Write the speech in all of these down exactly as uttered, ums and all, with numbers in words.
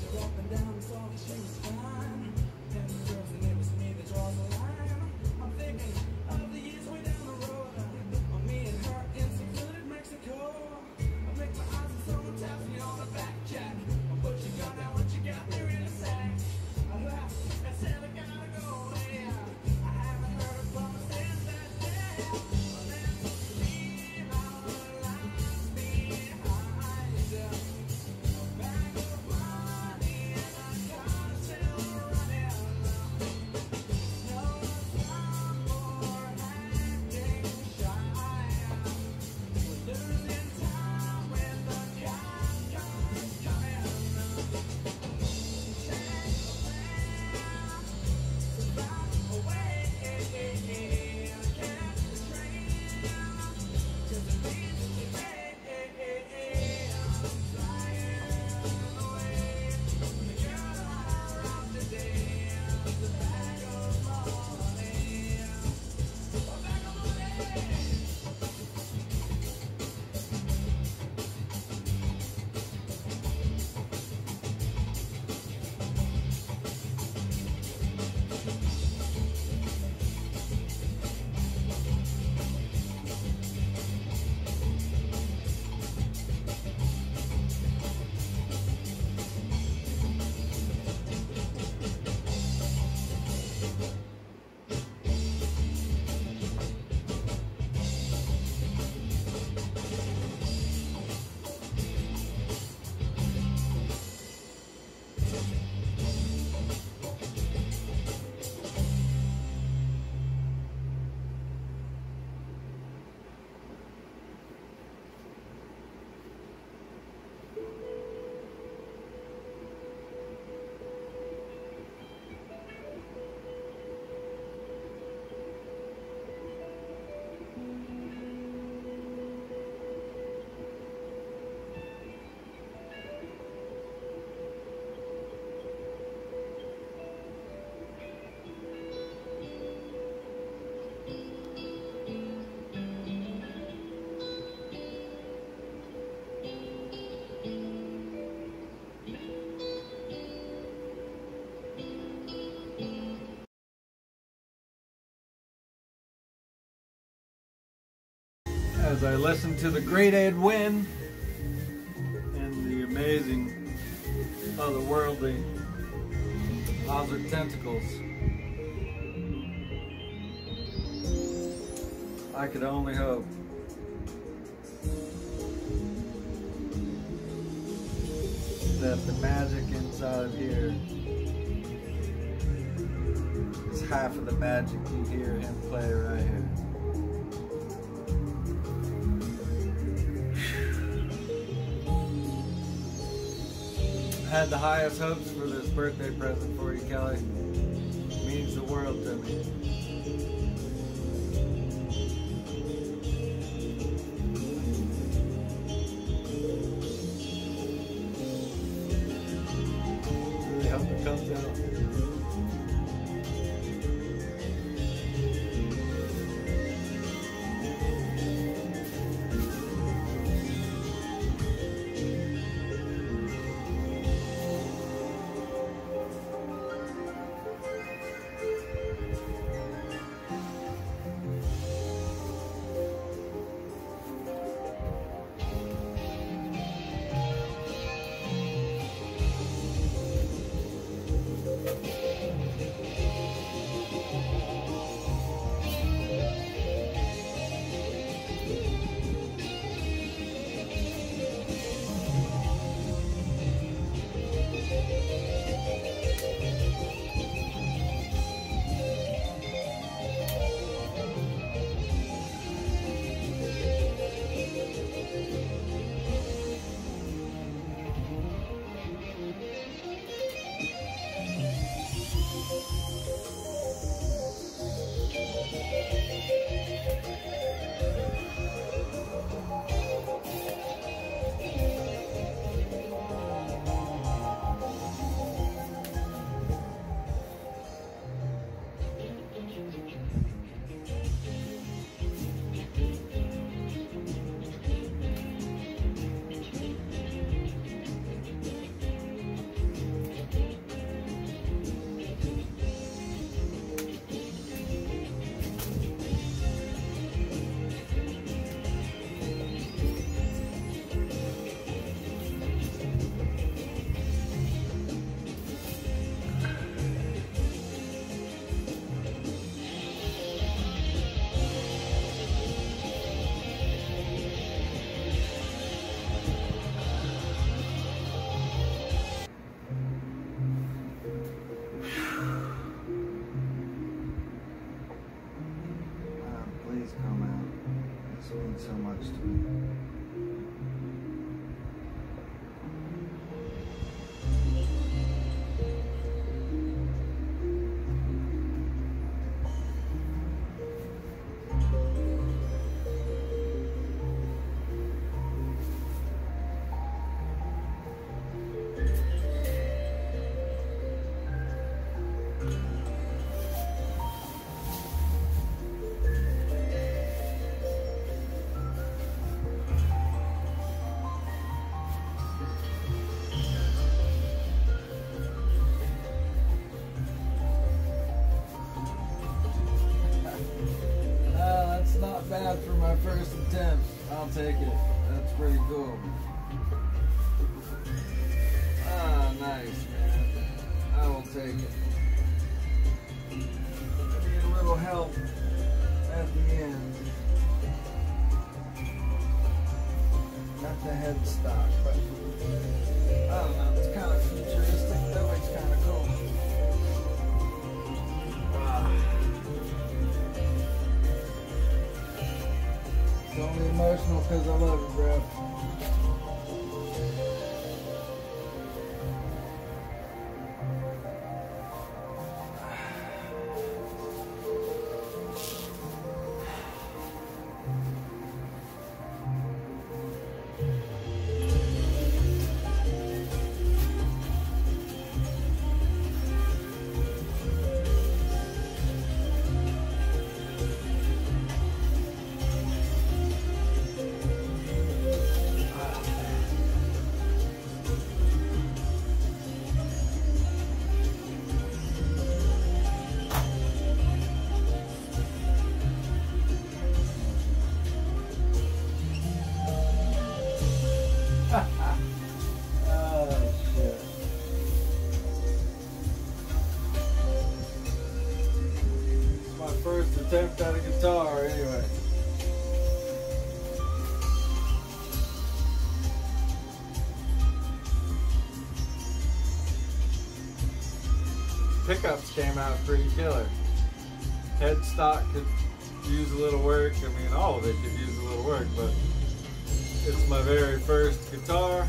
as I listen to the great Edwin and the amazing otherworldly Ozzer Tentacles. I could only hope that the magic inside of here is half of the magic you hear him play right here. I had the highest hopes for this birthday present for you, Kelly. It means the world to me. Really hope it comes out. I'll take it. That's pretty cool. Ah, nice, man. I will take it. I need a little help at the end. At the headstock, but I don't know. It's kind of futuristic. That looks kind of cool. Ah. It's only emotional because I love you, bro. Oh, shit. It's my first attempt at a guitar, anyway. Pickups came out pretty killer. Headstock could use a little work. I mean, all of it could use a little work, but it's my very first guitar.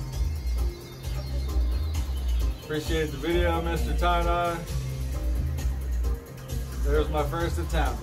Appreciate the video, Mister TieDye. There's my first attempt.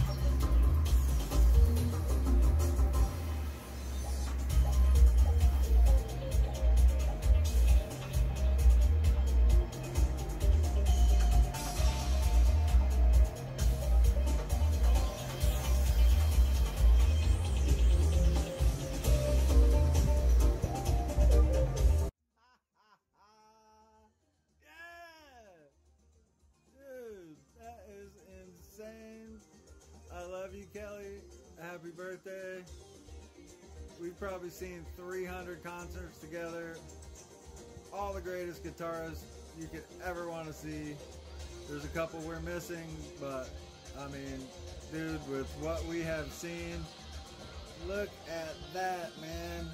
I love you, Kelly. Happy birthday. We've probably seen three hundred concerts together. All the greatest guitarists you could ever want to see. There's a couple we're missing, but I mean, dude, with what we have seen, look at that, man.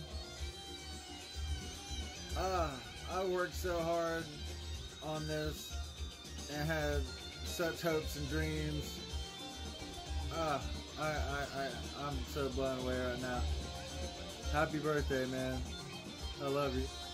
Ah, I worked so hard on this and had such hopes and dreams. Ah, I, I, I, I'm so blown away right now. Happy birthday, man. I love you.